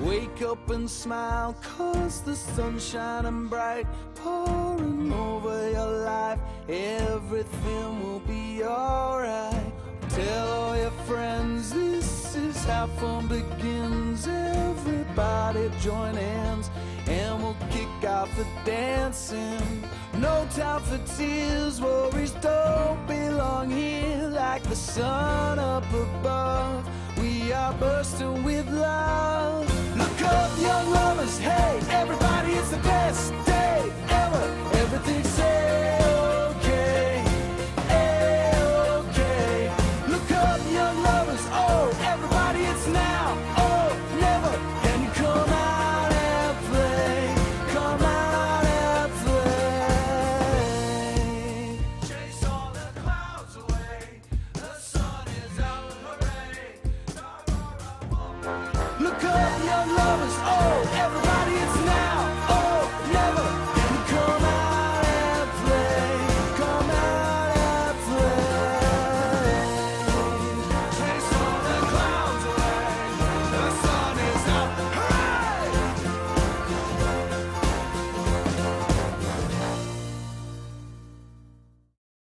Wake up and smile, 'cause the sun's shining bright, pouring over your life. Everything will be alright. Tell all your friends this is how fun begins. Everybody join hands and we'll kick off the dancing. No time for tears, worries don't belong here. Like the sun up above, we are bursting with love. Look up, young lovers, hey.